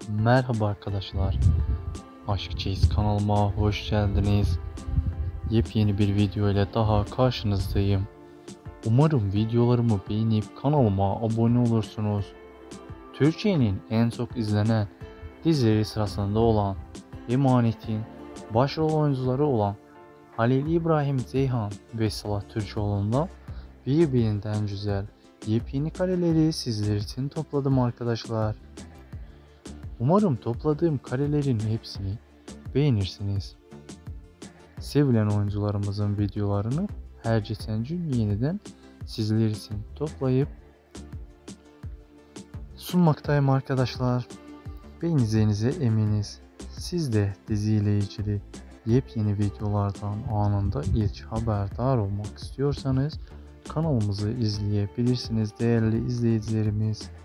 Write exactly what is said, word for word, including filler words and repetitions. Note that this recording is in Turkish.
Merhaba arkadaşlar. Aşk Çeyiz kanalıma hoş geldiniz. Yepyeni bir video ile daha karşınızdayım. Umarım videolarımı beğenip kanalıma abone olursunuz. Türkiye'nin en çok izlenen dizileri sırasında olan Emanet'in başrol oyuncuları olan Halil İbrahim Ceyhan ve Salah Türkoğlu'ndan birbirinden güzel yepyeni kareleri sizler için topladım arkadaşlar. Umarım topladığım karelerin hepsini beğenirsiniz. Sevilen oyuncularımızın videolarını her geçen gün yeniden sizler için toplayıp sunmaktayım arkadaşlar. Beğeneceğinize eminiz. Siz de diziyle ilgili yepyeni videolardan anında ilk haberdar olmak istiyorsanız kanalımızı izleyebilirsiniz değerli izleyicilerimiz.